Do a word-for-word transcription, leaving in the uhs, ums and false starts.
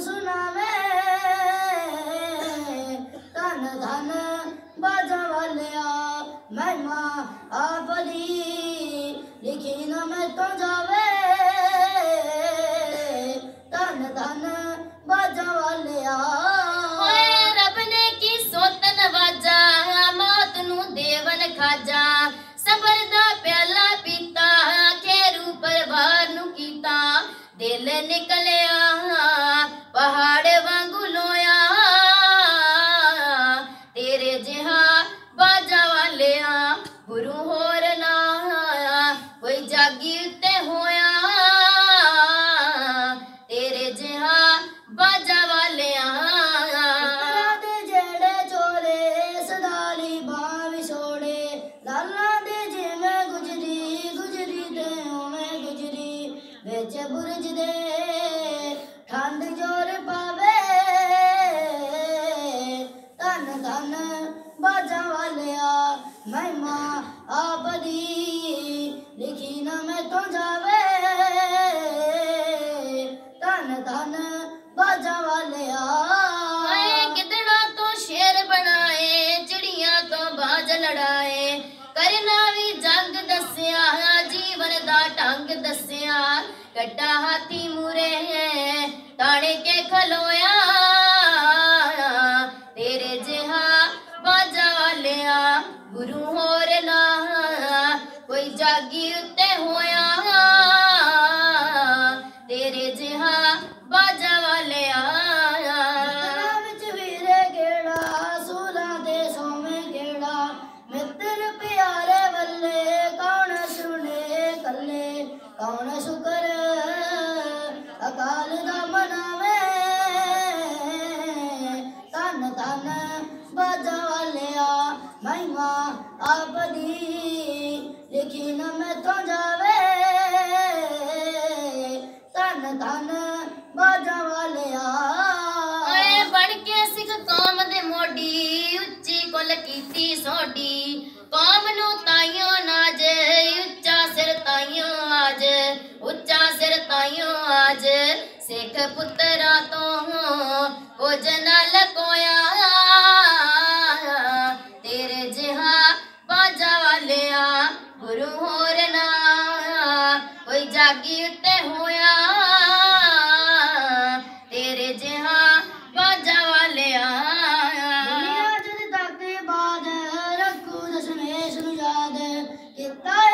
सुनावे धन धन बाजा वालिया महिमा आप दी लिखी न मैं तो जावे धन धन बाजा वालिया खाजा सबर दा प्याला पीता खेरू परवार नू कीता दिल निकलिया पहाड़ वांगू लोया तेरे जिहा बाजा वालिया गुरु होर ना कोई जागी उत्ते होया तेरे जिहा बाजा वालिया बुरज दे ठंड जोर पावे धन धन बाजा वालिया महिमा आप दी लिखी न मैं तो जावे धन धन बाजा वालिया गिदड़ा तो शेर बनाए चिड़िया तो बाज लड़ाए करना भी जंग दसिया जीवन दा ढंग दसिया कट्टा हाथी मुरे है ताने के खलोया तेरे जिहा बाजा वालिया गुरु होर ना कोई जागी उत्ते होया तेरे जिहा बाजा वालिया विच वीरे गेड़ा सूला दे सोमे गेड़ा मित्र प्यारे वल्ले कौन सुने कल्ले कौन शुक्र अकाल दा मनावे धन धन बाजा वालिया महिमा आप दी लिखी न मैं तो जावे धन धन बाजा वालिया बन के सिख कौम दे मोडी उच्ची कुल कीती सोडी कौम नू ताइयो नाज उच्चा सिर ताइयो आज उच्चा सिर ताइयो आज सिख पुत्रा तो कुछ न लकोया तेरे जिहा बाजा वालिया गुरु होर ना कोई जागी उत्ते होया तेरे जिहा बाजा वालिया दुनिया जद तक बाज रखू दशमेश नू याद किता